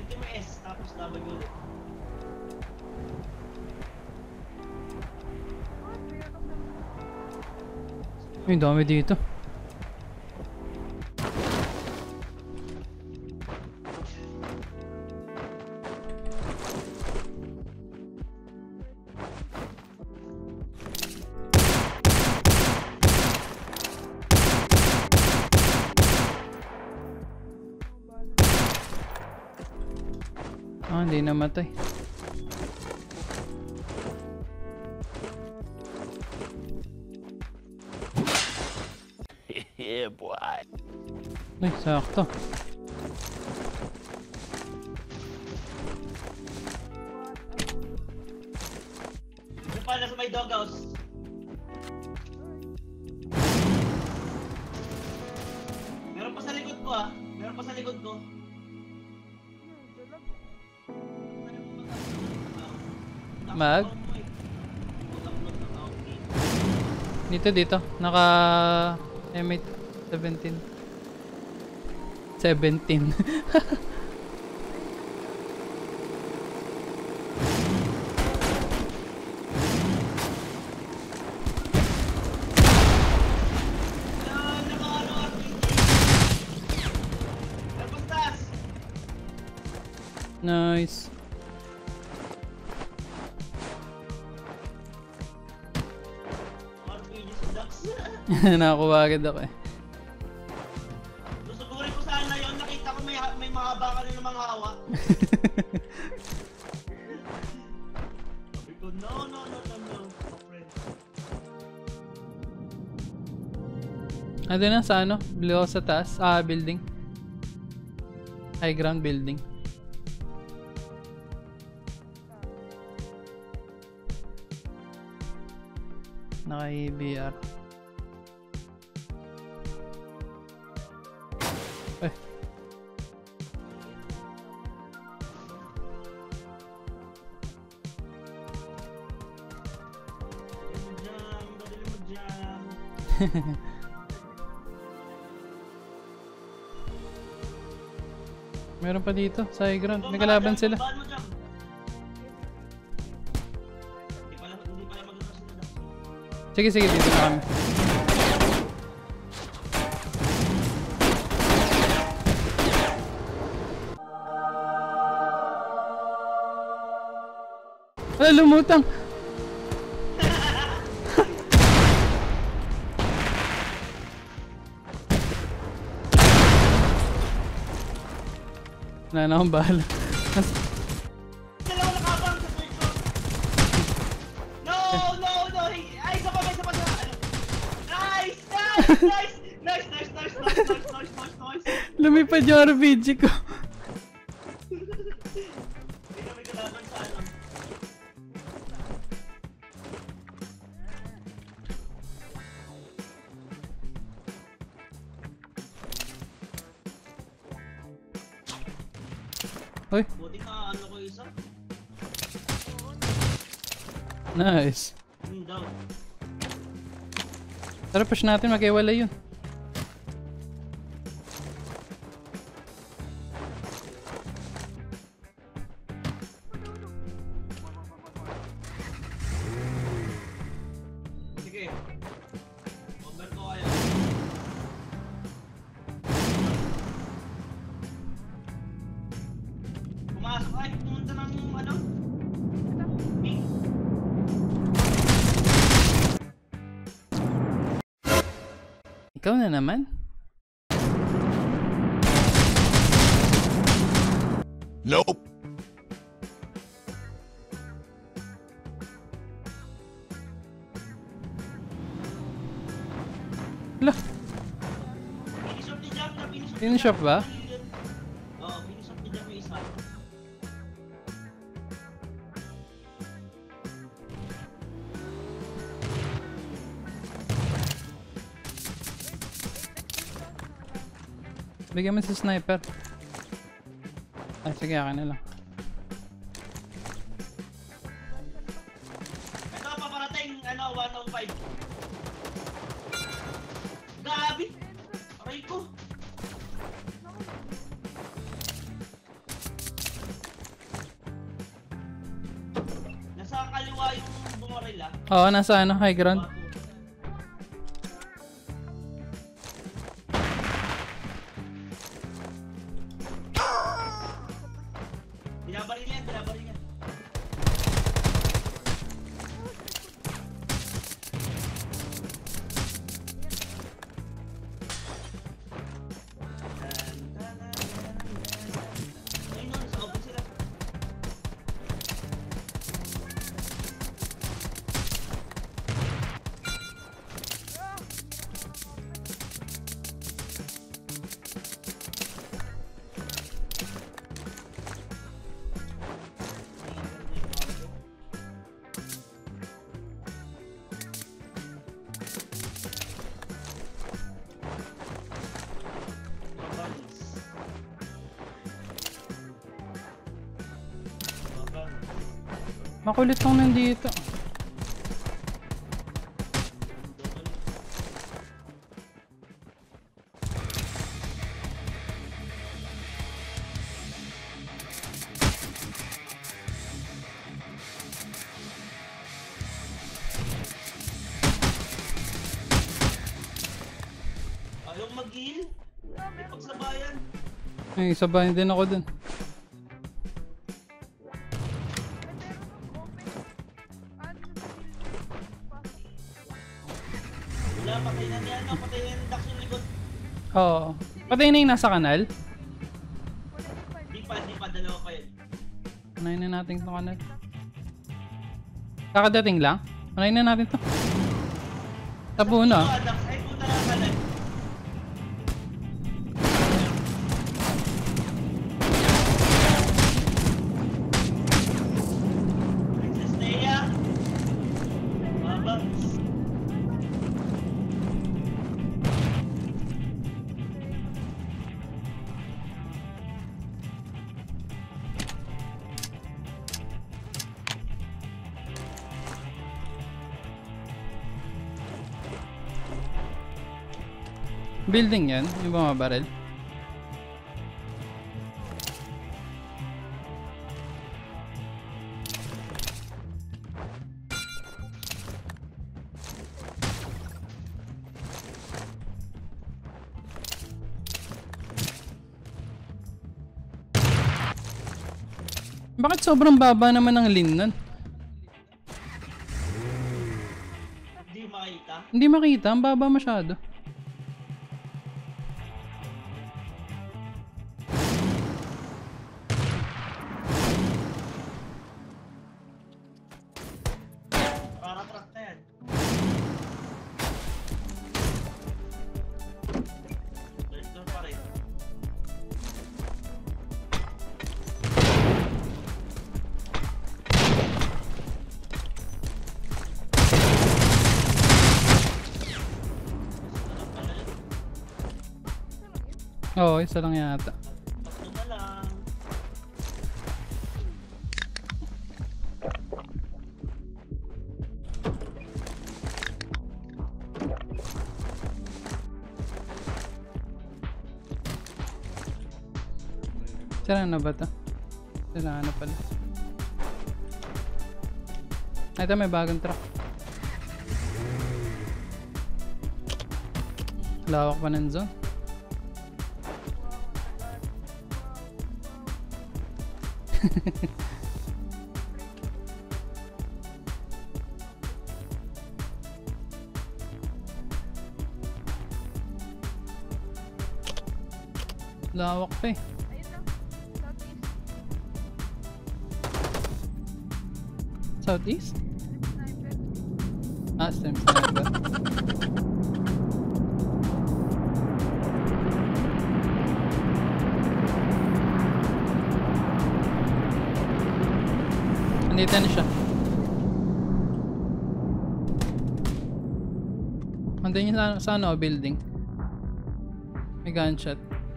Pindutin mo S, tapos W ulit. Ay, dami dito. Ah, hindi namatay. Yeah, boy. Ay, sakto. Yung pala sa may doghouse. Meron pa sa likod ko ah. Meron pa sa likod ko. Mag? Dito. Naka M8 17. 17. Nice. Nakakuha agad ako eh. Susugurin ko sana yun. Nakita ko may mahaba ka rin ng mga hawa. Sabi ko, no. Friend. Ando na sa ano? Blue sa taas. Ah, building. High ground building. Naka-BR. Eh. Dali mo dyan. Meron pa dito sa high ground. May kalaban sila. Baan mo dyan? Hindi pala maganda sila daw. Sige, dito na kami. Ay, lumutang! Wala na akong bahala. Dalawa nakabang sa point ko. No! Ay, isa pa. Nice! Lumipad yung RPG ko. Hindi kami kalaban sa ano. Hoy, Buti ka ano ko isa. nice. Daw. Tara, push natin, mag-iwalay yun. Sige. Over ko kaya. Pumasok ay pumunta ng ano? Pink. Ikaw na naman? Nope. Hala, Finish off ni Jam na finish off ba? Oo, finish off ni Jam yung isa. Bigyan mo si sniper. Ay, sige, akin na lang. Ito paparating ano 105. Gabi. Aray ko. sila. Oo, nasa ano, high ground. Binabaril yan, binabaril yan. Ayun, no, sa open sila. Makulit kong nandito. Ayaw mag-heal? May pagsabayan. Ay, sabahin din ako dun. Wala, patay na niya. No? Patay na yung ducks yung likod. Oo. Patay na yung nasa kanal. Di pa, dalawa pa yun. Unahin na natin itong kanal. Kakadating lang? Unahin na natin to. Tapo na. Ito, ducks. Ay, puta na kanan. Princess Leia. Babang. Building yan, yung bumabaril. Bakit sobrang baba naman ng lin nun? Hindi makita. Hindi makita, ang baba masyado. Nakaratrack na yan. Doon pa rin. Oo, isa lang yata. Tatlo na lang. Sira na ba to? Sira na pala. Ay, ito may bagong truck. Lawak pa ng zone. Lawak pa eh. Southeast? Ah, sniper. Nandito na siya. Nandun niya sa ano, building. May gunshot.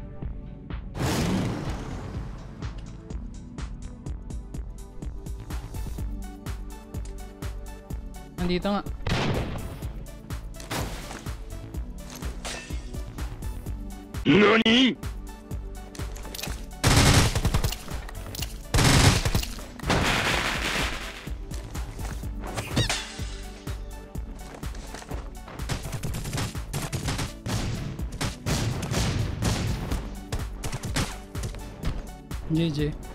Nandito nga. NANI?! GG.